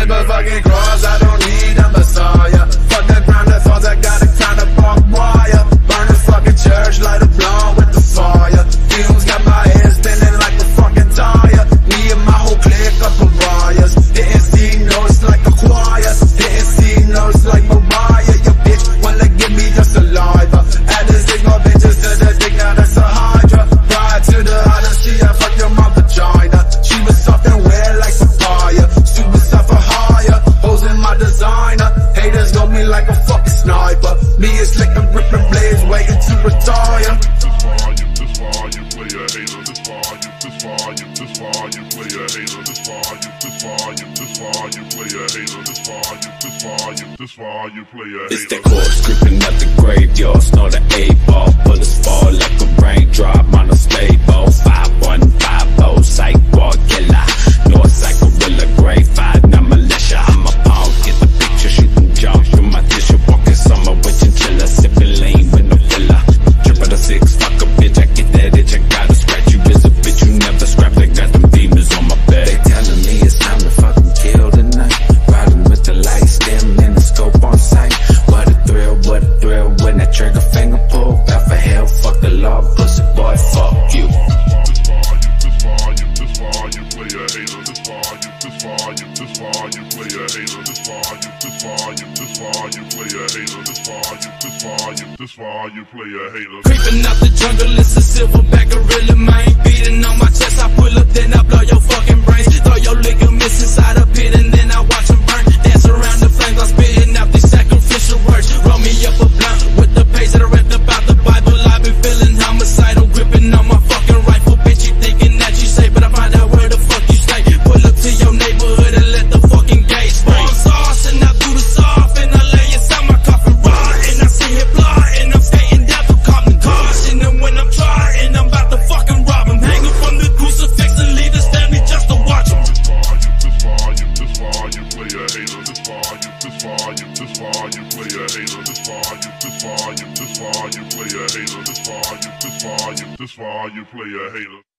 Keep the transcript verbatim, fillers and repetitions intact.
flip a fucking cross, I don't need a messiah. Fuck the ground, the thoughts, I got a kind of barbed wire. Burn the fucking church, light a blunt with the fire. Fumes got my head spinning like a fucking tire. Me and my whole clique of pariahs. Didn't see notes like a choir. Didn't see notes like Mariah. Your bitch wanna give me your saliva. Add this dick more bitches to the dick, now that's a hydra. Prior to the Odyssey, I fucked your mom vagina. She was soft and wet like papaya. Super soft for higher. Hoes in my designer. Haters know me like a fucking sniper. Me is slick and ripping blades, waiting to retire. It's that corpse creeping out the graveyard, snort an eight ball, bullets fall like a raindrop on a stable. Five one five oh, psych ward killer, north side gorilla, grade five, not militia. I'm a pawn, get the picture, shooting jump through my tissue, walking summer with chinchilla, sipping lean with no filler. Triple the six, fuck a bitch, I get that itch, I gotta scratch you. Is a bitch you never scrap, they got them demons on my back. They telling me it's time to fucking kill tonight. Riding with the lights dim and the scope on sight. What a thrill, what a thrill when that trigger finger pull. Out for hell, fuck the law, pussy boy, fuck you. Creeping out the jungle, it's a silverback gorilla, man. Beating on my chest, I pull up, then I blow your fucking brains. Throw your ligaments inside a pit, and then I watch them burn. Dance around the flames, I'm spitting out these sacrificial words. Roll me up a blunt with the pace that I read about the Bible. I've been feeling homicidal, gripping on my fucking rifle. Bitch, you thinking that you safe, but I find out where the fuck you stay. Pull up to your neighborhood and let the fucking gate spray. Bomb sauce, and I do the soft, and I lay inside my coffin raw, and I see him fly, and I'm skating down through Compton caution. And when I'm trying, I'm about to fucking rob him. Hanging from the crucifix and leave his family just to watch him. This why you play a hater.